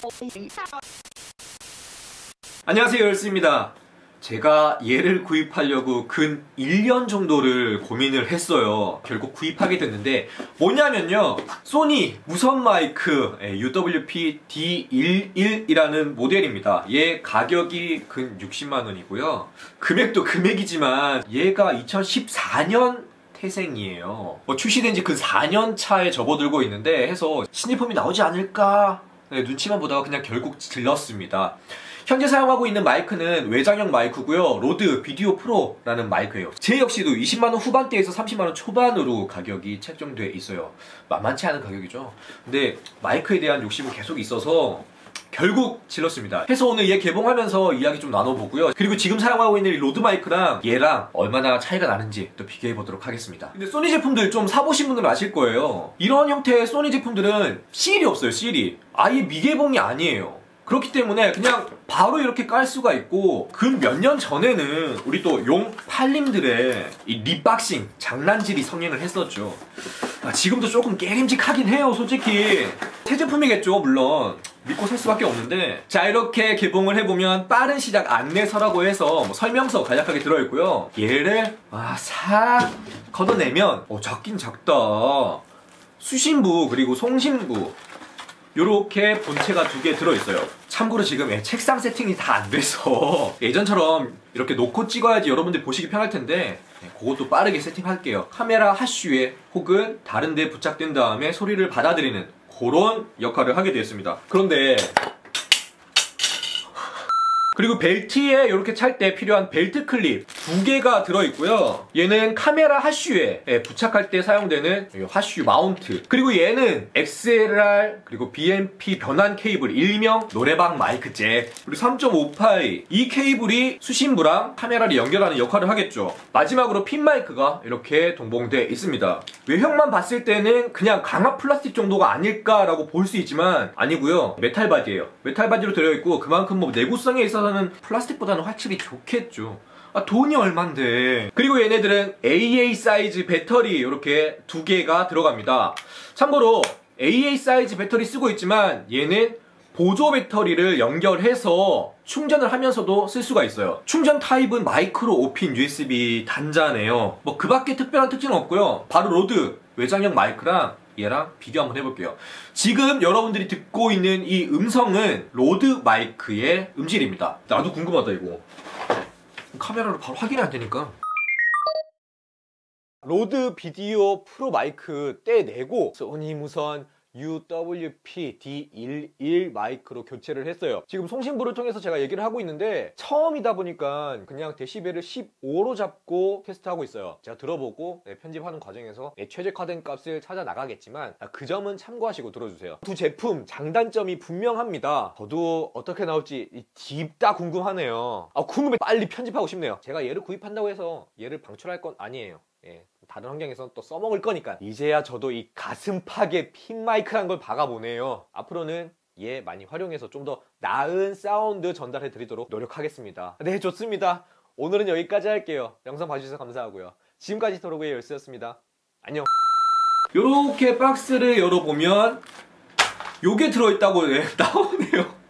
안녕하세요, 열스입니다. 제가 얘를 구입하려고 근 1년 정도를 고민을 했어요. 결국 구입하게 됐는데 뭐냐면요, 소니 무선 마이크 UWP D11이라는 모델입니다. 얘 가격이 근 60만원이고요 금액도 금액이지만 얘가 2014년 태생이에요. 출시된 지 근 4년 차에 접어들고 있는데 해서 신제품이 나오지 않을까 눈치만 보다가 그냥 결국 질렀습니다. 현재 사용하고 있는 마이크는 외장형 마이크고요. 로드 비디오 프로라는 마이크예요. 제 역시도 20만원 후반대에서 30만원 초반으로 가격이 책정돼 있어요. 만만치 않은 가격이죠. 근데 마이크에 대한 욕심은 계속 있어서 결국 질렀습니다. 해서 오늘 얘 개봉하면서 이야기 좀 나눠보고요. 그리고 지금 사용하고 있는 이 로드 마이크랑 얘랑 얼마나 차이가 나는지 또 비교해보도록 하겠습니다. 근데 소니 제품들 좀 사보신 분들은 아실 거예요. 이런 형태의 소니 제품들은 실이 없어요. 실이 아예 미개봉이 아니에요. 그렇기 때문에 그냥 바로 이렇게 깔 수가 있고, 근 몇 년 전에는 우리 또 용 팔림들의 이 립박싱 장난질이 성행을 했었죠. 지금도 조금 깨림직하긴 해요. 솔직히 새 제품이겠죠. 물론 믿고 살 수밖에 없는데, 자, 이렇게 개봉을 해보면 빠른 시작 안내서라고 해서 설명서 간략하게 들어있고요. 얘를 싹 걷어내면 작긴 작다. 수신부 그리고 송신부 요렇게 본체가 2개 들어있어요. 참고로 지금 책상 세팅이 다 안 돼서 예전처럼 이렇게 놓고 찍어야지 여러분들 보시기 편할 텐데 그것도 빠르게 세팅할게요. 카메라 하슈에 혹은 다른 데 부착된 다음에 소리를 받아들이는 그런 역할을 하게 되었습니다. 그런데 그리고 벨트에 이렇게 찰 때 필요한 벨트 클립 2개가 들어있고요. 얘는 카메라 하슈에 부착할 때 사용되는 하슈 마운트, 그리고 얘는 XLR 그리고 BMP 변환 케이블, 일명 노래방 마이크 잭, 그리고 3.5파이 이 케이블이 수신부랑 카메라를 연결하는 역할을 하겠죠. 마지막으로 핀 마이크가 이렇게 동봉되어 있습니다. 외형만 봤을 때는 그냥 강화 플라스틱 정도가 아닐까라고 볼 수 있지만 아니고요. 메탈 바디예요. 메탈 바디로 들어있고 그만큼 내구성에 있어서는 플라스틱보다는 확실히 좋겠죠. 돈이 얼만데. 그리고 얘네들은 AA 사이즈 배터리 이렇게 2개가 들어갑니다. 참고로 AA 사이즈 배터리 쓰고 있지만 얘는 보조 배터리를 연결해서 충전을 하면서도 쓸 수가 있어요. 충전 타입은 마이크로 5핀 USB 단자네요. 그 밖에 특별한 특징은 없고요. 바로 로드 외장형 마이크랑 얘랑 비교 한번 해볼게요. 지금 여러분들이 듣고 있는 이 음성은 로드 마이크의 음질입니다. 나도 궁금하다. 이거 카메라로 바로 확인이 안 되니까. 로드 비디오 프로 마이크 떼내고 소니 무선 UWP D11 마이크로 교체를 했어요. 지금 송신부를 통해서 제가 얘기를 하고 있는데 처음이다 보니까 그냥 데시벨을 15로 잡고 테스트하고 있어요. 제가 들어보고 편집하는 과정에서 최적화된 값을 찾아 나가겠지만 그 점은 참고하시고 들어주세요. 2 제품 장단점이 분명합니다. 저도 어떻게 나올지 딥다 궁금하네요. 궁금해. 빨리 편집하고 싶네요. 제가 얘를 구입한다고 해서 얘를 방출할 건 아니에요. 다른 환경에서 또 써먹을 거니까. 이제야 저도 이 가슴팍에 핀 마이크란 걸 박아보네요. 앞으로는 얘 많이 활용해서 좀 더 나은 사운드 전달해 드리도록 노력하겠습니다. 네, 좋습니다. 오늘은 여기까지 할게요. 영상 봐주셔서 감사하고요. 지금까지 도로구의 열쇠였습니다. 안녕. 요렇게 박스를 열어보면 요게 들어있다고 나오네요.